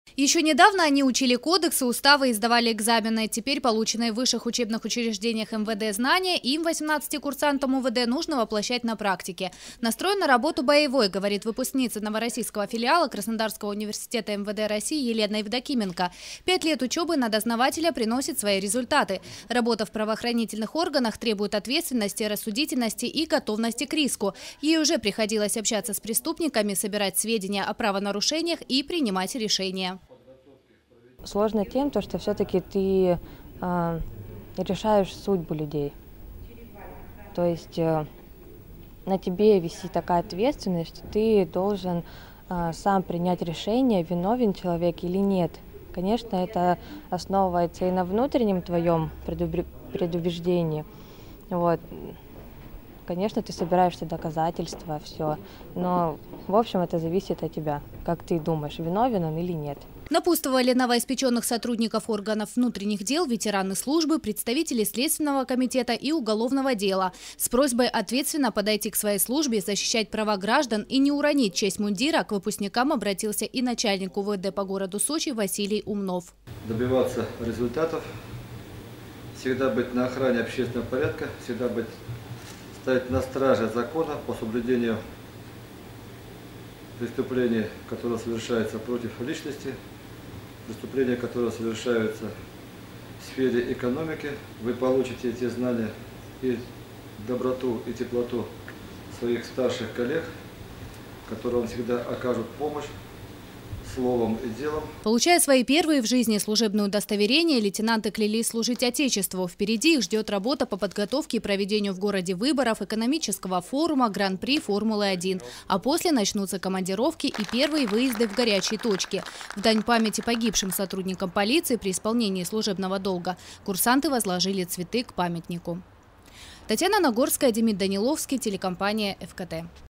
Еще недавно они учили кодексы, уставы и сдавали экзамены. Теперь полученные в высших учебных учреждениях МВД знания им, 18 курсантам УВД, нужно воплощать на практике. Настроен на работу боевой, говорит выпускница новороссийского филиала Краснодарского университета МВД России Елена Евдокименко. 5 лет учебы на дознавателя приносит свои результаты. Работа в правоохранительных органах требует ответственности, рассудительности и готовности к риску. Ей уже приходилось общаться с преступниками, собирать сведения о правонарушениях и принимать решения. Сложно тем, что все-таки ты решаешь судьбу людей. То есть на тебе висит такая ответственность, ты должен сам принять решение, виновен человек или нет. Конечно, это основывается и на внутреннем твоем предубеждении. Вот. Конечно, ты собираешь все доказательства, все. Но, в общем, это зависит от тебя. Как ты думаешь, виновен он или нет. Напутствовали новоиспеченных сотрудников органов внутренних дел, ветераны службы, представители Следственного комитета и уголовного дела с просьбой ответственно подойти к своей службе, защищать права граждан и не уронить честь мундира. К выпускникам обратился и начальник УВД по городу Сочи Василий Умнов. Добиваться результатов, всегда быть на охране общественного порядка, всегда стоять на страже закона по соблюдению преступлений, которые совершаются против личности, преступления, которые совершаются в сфере экономики. Вы получите эти знания и доброту, и теплоту своих старших коллег, которые вам всегда окажут помощь словом и делом. Получая свои первые в жизни служебные удостоверения, лейтенанты клялись служить Отечеству. Впереди их ждет работа по подготовке и проведению в городе выборов, экономического форума, гран-при Формулы-1. А после начнутся командировки и первые выезды в горячие точки. В дань памяти погибшим сотрудникам полиции при исполнении служебного долга курсанты возложили цветы к памятнику. Татьяна Нагорская, Демид Даниловский, телекомпания ФКТ.